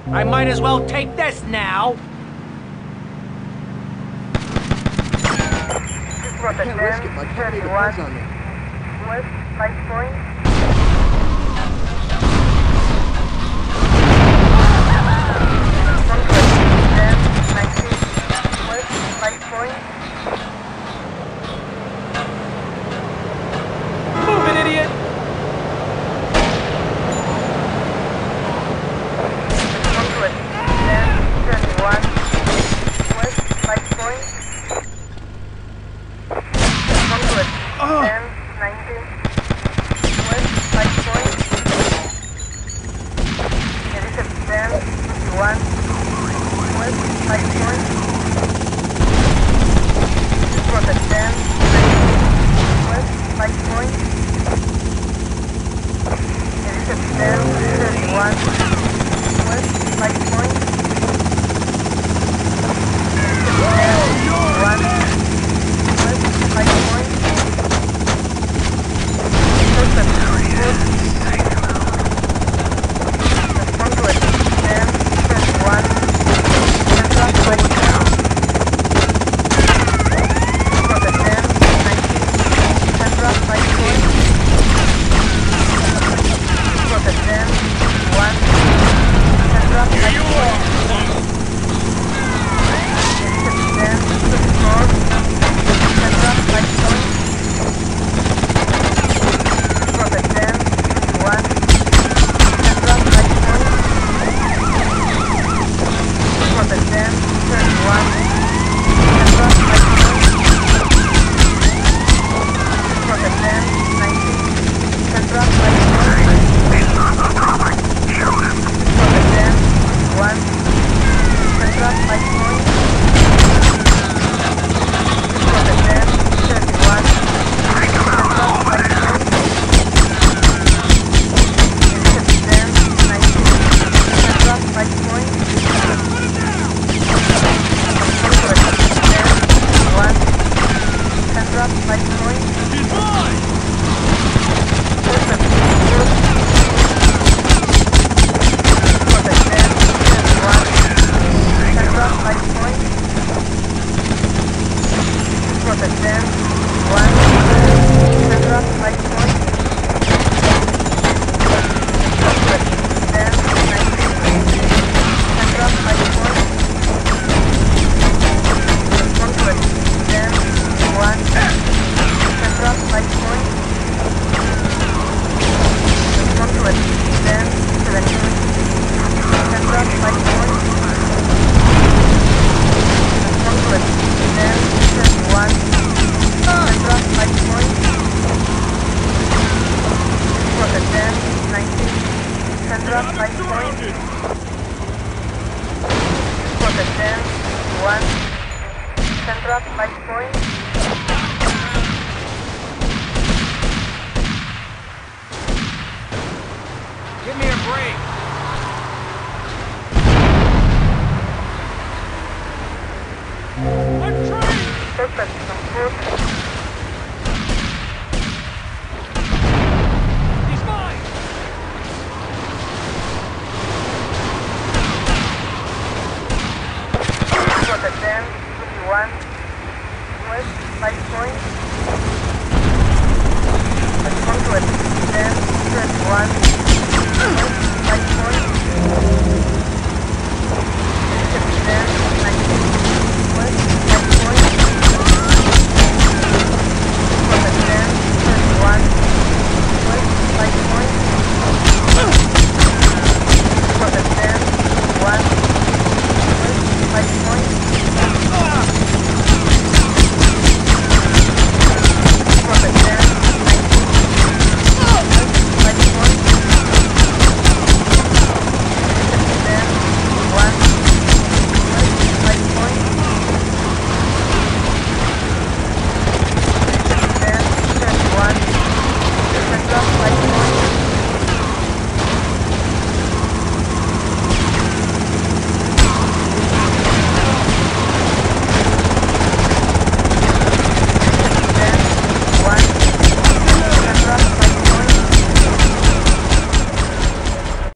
I might as well take this now. I can't risk it. My company depends on me. West 5 point. West 5 point. Move it, idiot! West 5 point. 10, 19. West 5 point. Elizabeth 10, 51. West 5 point. Prophet 10, 19. West 5 point. Elizabeth 10, 31. West 5 point. Elizabeth 10, 1. West 5 point. Give me a break. Perfect.